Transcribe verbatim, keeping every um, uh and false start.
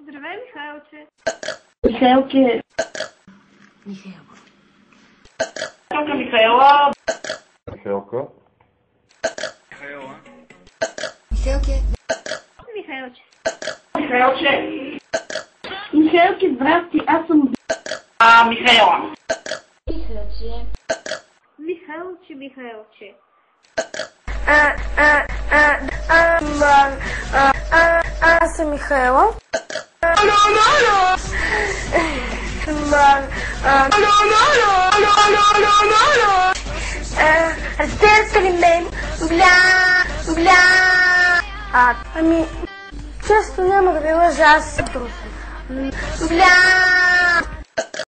Здравей, Михайлче. Михайлче. Михайло. Михайлка, Михайла. Михайлка. Михайла. Михайлке. Михайлче. Михайлче. Михайлке, здрасти, аз съм... А, Михайла. Михайлче. Михайлче, Михайлче. А, а, а, а, а, а, а, аз съм Михайла. Разбирате ли мен? Гля, гля. А, ами, често няма да ви лъжа, аз се трусам. Гля.